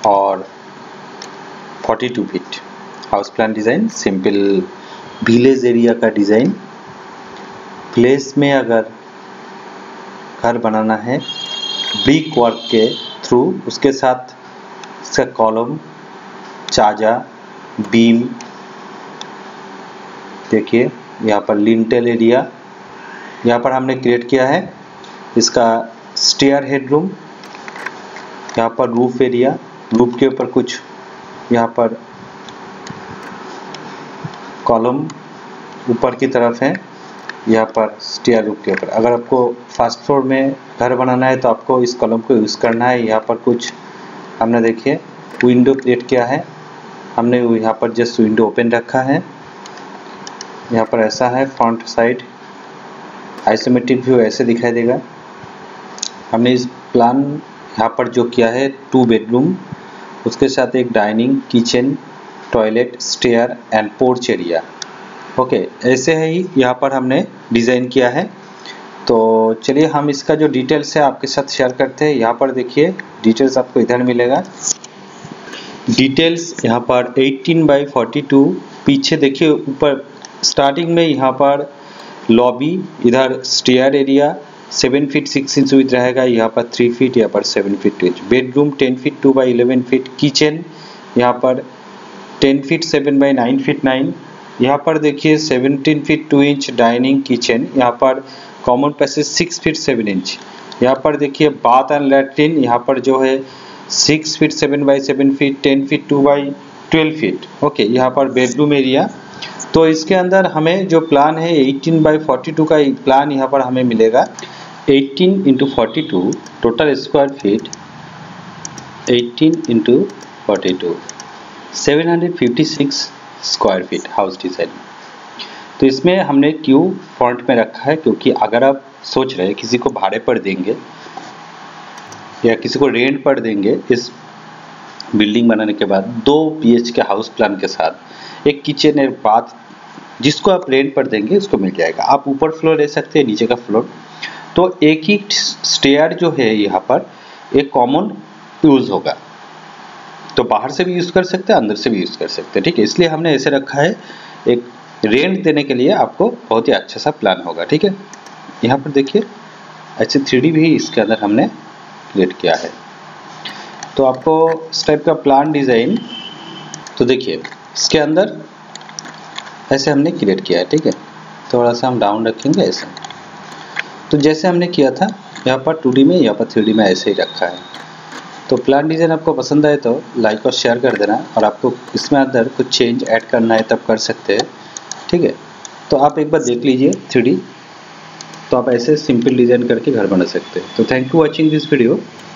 और 42 feet. House plan design simple village area का design. Place में अगर घर बनाना है ब्रिक वर्क के थ्रू, उसके साथ इसका कॉलम, चाजा, बीम, देखिए यहाँ पर लिंटेल एरिया यहाँ पर हमने क्रिएट किया है। इसका स्टेयर हेडरूम, यहाँ पर रूफ एरिया, रूफ के ऊपर कुछ यहाँ पर कॉलम ऊपर की तरफ है, यहाँ पर स्टेयर रूफ के ऊपर। अगर आपको फर्स्ट फ्लोर में घर बनाना है तो आपको इस कॉलम को यूज़ करना है। यहाँ पर कुछ हमने देखिए विंडो क्रिएट किया है, हमने यहाँ पर जस्ट विंडो ओपन रखा है। यहाँ पर ऐसा है फ्रंट साइड, आइसोमेट्रिक व्यू ऐसे दिखाई देगा। हमने इस प्लान यहाँ पर जो किया है 2 बेडरूम, उसके साथ एक dining, kitchen, toilet, stair and porch area. Okay, ऐसे ही यहाँ पर हमने डिज़ाइन किया है। तो चलिए हम इसका जो डिटेल्स है आपके साथ शेयर करते हैं। यहाँ पर देखिए डिटेल्स आपको इधर मिलेगा। डिटेल्स यहाँ पर 18x42, पीछे देखिए ऊपर स्टार्टिंग में यहाँ पर लॉबी, इधर stair area 7 feet 6 inch with रहेगा, यहाँ पर 3 फीट, यहाँ पर 7 feet 2 inch. Bedroom 10 feet 2x11 feet. Kitchen यहाँ पर 10 फीट 7x9 फीट 9। यहाँ पर देखिए 17 फीट 2 इंच डाइनिंग किचन। यहाँ पर कॉमन पैसेज 6 फीट 7 इंच। यहाँ पर देखिए बाथ एंड लैट्रिन, यहाँ पर जो है 6 feet 7x7 feet, 10 feet 2x12 feet. Okay, यहाँ पर बेडरूम एरिया। तो इसके अंदर हमें जो प्लान है 18x42 का प्लान यहाँ पर हमें मिलेगा। 18 × 42 total square feet 18 × 42 756 square feet house design. तो इसमें हमने क्यों फ्रंट में रखा है, क्योंकि अगर आप सोच रहे हैं किसी को भाड़े पर देंगे या किसी को रेंट पर देंगे, इस बिल्डिंग बनाने के बाद 2 BHK हाउस प्लान के साथ एक किचन एक बाथ, जिसको आप रेंट पर देंगे उसको मिल जाएगा। आप ऊपर फ्लोर ले सकते हैं, नीचे का फ्लोर। तो एक ही स्टेयर जो है यहाँ पर एक कॉमन यूज़ होगा, तो बाहर से भी यूज़ कर सकते हैं, अंदर से भी यूज़ कर सकते हैं। ठीक है, इसलिए हमने ऐसे रखा है। एक रेंट देने के लिए आपको बहुत ही अच्छा सा प्लान होगा। ठीक है, यहाँ पर देखिए ऐसे 3D भी इसके अंदर हमने क्रिएट किया है। तो आपको इस टाइप का प्लान डिज़ाइन, तो देखिए इसके अंदर ऐसे हमने क्रिएट किया है। ठीक है, थोड़ा सा हम डाउन रखेंगे ऐसे। तो जैसे हमने किया था यहाँ पर 2D में, यहाँ पर 3D में ऐसे ही रखा है। तो प्लान डिज़ाइन आपको पसंद आए तो लाइक और शेयर कर देना, और आपको इसमें अंदर कुछ चेंज ऐड करना है तब कर सकते हैं। ठीक है, तो आप एक बार देख लीजिए 3D, तो आप ऐसे सिंपल डिज़ाइन करके घर बना सकते हैं। तो thank you watching this video.